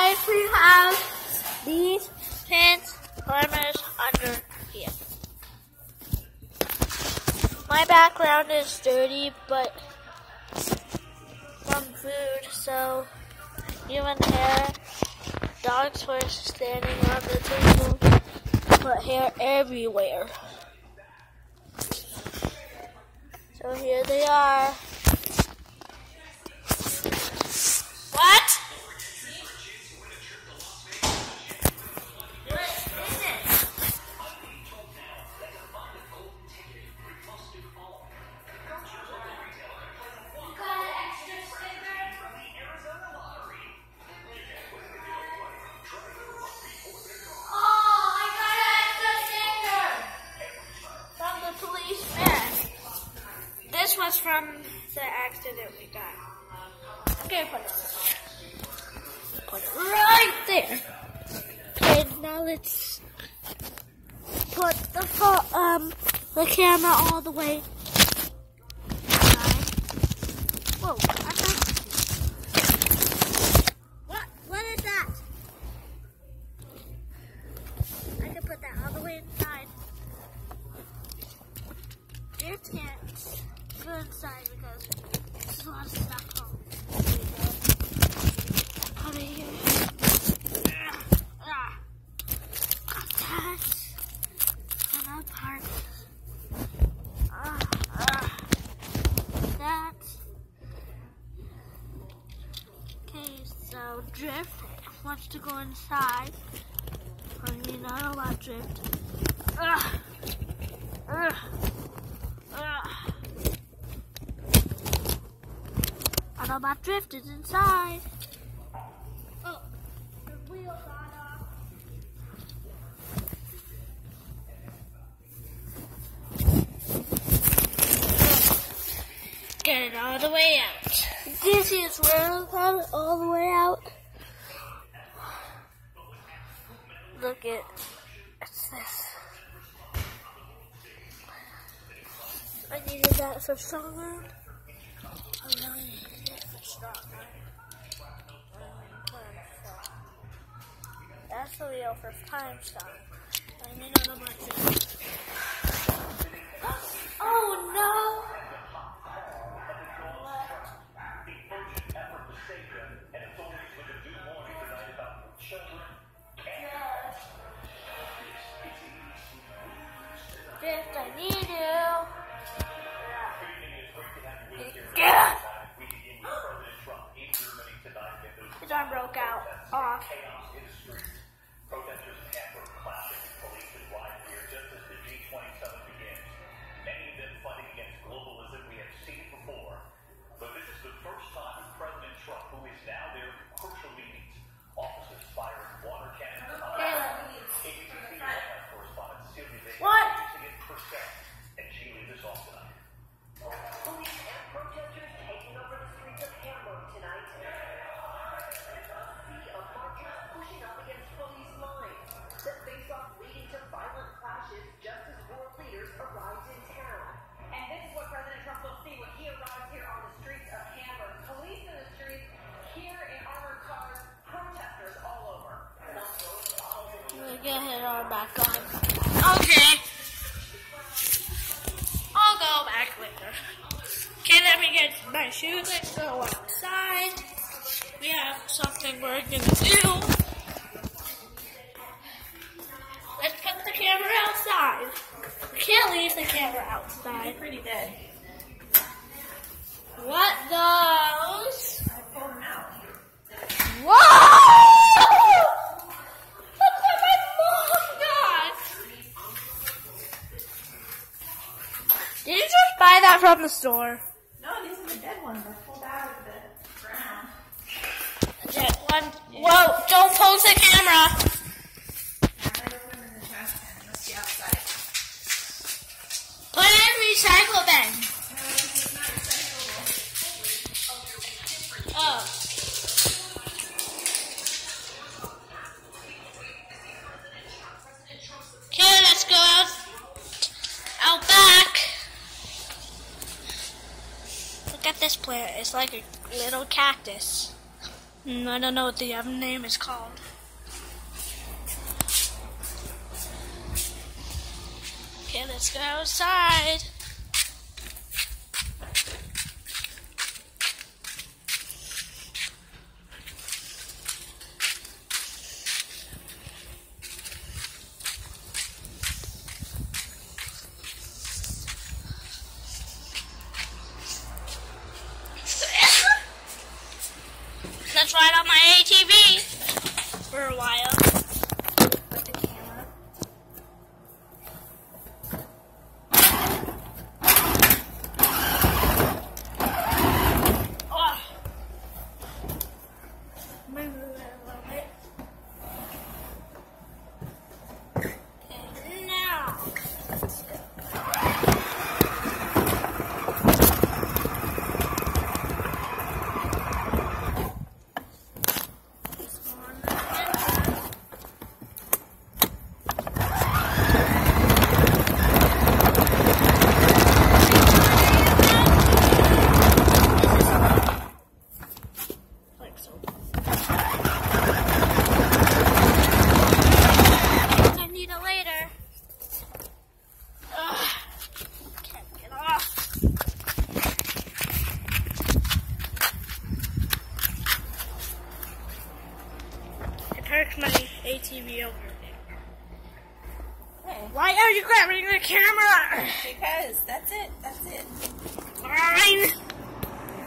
guys, we have these pants climbers under here. My background is dirty, but from food, so even hair. Dogs were standing on the table, but hair everywhere. So here they are. What? What is it? This was from the accident we got. Okay, put it right there. Okay, now let's put the camera all the way inside. Whoa, what is that? I can put that all the way inside. You can't go inside because there's a lot of stuff home. Put it here. Got that. Another part. That. Okay, so Drift wants to go inside. I mean, I don't want Drift. I know my Drift is inside. Oh, the wheel got off. Get it all the way out. This is where I got it all the way out. Look at it's this. I needed that for stronger. I really needed it for stronger. That's the wheel for time stop. I mean, on the market. Oh no! Drift, I need you. Yeah. His arm broke out off. Protesters hamper clashing police and riot here just as the G20 summit begins. Many of them fighting against globalism we have seen before. But this is the first time President Trump, who is now there in crucial meetings, officers firing water cannons on ABC correspondent Sylvia Day using it herself, and she leads us off tonight. Police and protesters taking over the streets of Hamburg tonight. A sea of marchers pushing up against police lines. The face-off leading to violent clashes just as world leaders arrived in town. And this is what President Trump will see when he arrives here on the streets of Hamburg. Police in the streets, here in armored cars, protesters all over. We'll get his arm back on. Okay. I'll go back later. Okay, let me get my shoes and go outside. We have something we're gonna do. Let's put the camera outside. We can't leave the camera outside. It's pretty dead. What those? I pulled them out. Whoa! Look what my mom got! Did you just buy that from the store? No, these are the dead ones. I pulled out of the ground. That one. Whoa! Don't pose the camera. I put them in the trash can. It must be outside. Put it in recycle bin. No, it's not recyclable. Oh. Okay, let's go out back. Look at this plant. It's like a little cactus. I don't know what the other name is called. Okay, let's go outside. Let's ride on my ATV for a while. Put the camera. Oh. Move it a little bit. And now. I need it later. Ugh. Can't get off. I parked my ATV over there. Hey, Why are you grabbing the camera? because that's it. That's it. Fine.